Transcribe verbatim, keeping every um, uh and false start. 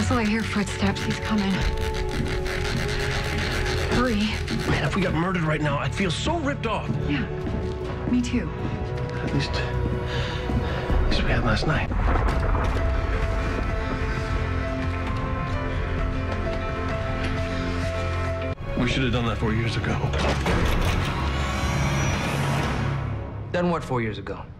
Russell, I hear footsteps. He's coming. Hurry. Man, if we got murdered right now, I'd feel so ripped off. Yeah, me too. At least, at least we had last night. We should have done that four years ago. Done what four years ago?